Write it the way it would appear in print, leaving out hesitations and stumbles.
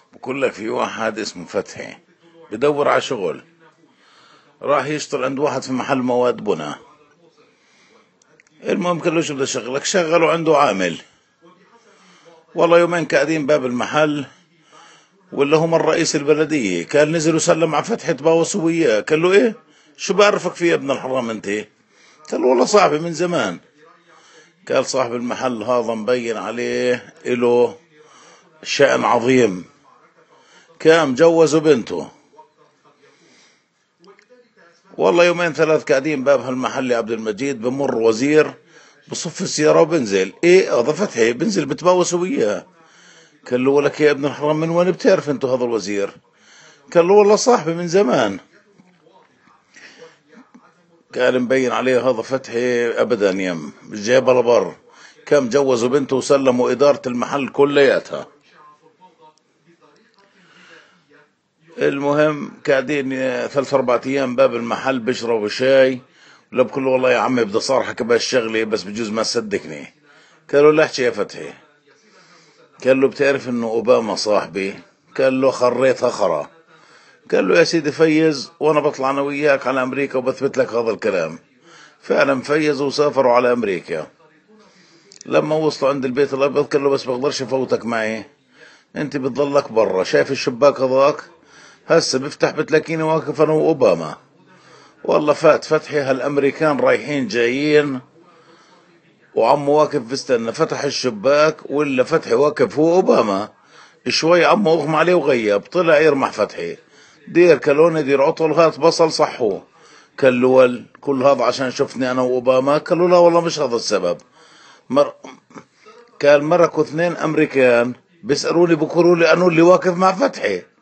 بقول لك في واحد اسمه فتحي بدور على شغل. راح يشتغل عند واحد في محل مواد بناء. المهم قال له شو بدي اشغلك؟ شغله عنده عامل. والله يومين قاعدين باب المحل، ولا هم الرئيس البلدية كان نزل وسلم على فتحي تباوسوا وياه. قال له ايه شو بعرفك فيه يا ابن الحرام انت؟ قال له والله صاحبي من زمان. قال صاحب المحل هذا مبين عليه له شأن عظيم، كان جوزوا بنته. والله يومين ثلاث قاعدين باب هالمحل يا عبد المجيد، بمر وزير بصف السيارة وبنزل. ايه هذا فتحي بنزل بتباوسوا وياه. قال له ولك يا ابن الحرام من وين بتعرف انتو هذا الوزير؟ قال له والله صاحبي من زمان. قال مبين عليه هذا فتحي ابدا يم مش جايبها لبر، كم جوزوا بنته وسلموا ادارة المحل كلياتها. المهم قاعدين ثلاث اربع ايام باب المحل بشربوا شاي، ولا بقول له والله يا عمي بدي صارحك بهالشغله بس بجوز ما تصدقني. قالوا لا احكي يا فتحي. قال له بتعرف انه اوباما صاحبي؟ قال له خريتها خرا. قال له يا سيدي فيز وانا بطلع انا وياك على امريكا وبثبت لك هذا الكلام. فعلا فيزوا وسافروا على امريكا. لما وصلوا عند البيت الابيض قال له بس بقدرش افوتك معي، انت بتضلك برا. شايف الشباك هذاك؟ هسه بفتح بتلاقيني واقف انا واوباما. والله فات فتحي هالامريكان رايحين جايين وعمه واقف بستنى. فتح الشباك ولا فتحي واقف هو اوباما. شوي عمه اغمى عليه وغيب. طلع يرمح فتحي، دير كلوني دير عطل هات بصل صحوه. قال له كل هذا عشان شفتني انا واوباما؟ قال له لا والله مش هذا السبب. مر... قال مركوا اثنين امريكان بيسالوني بقولوا لي انو اللي واقف مع فتحي.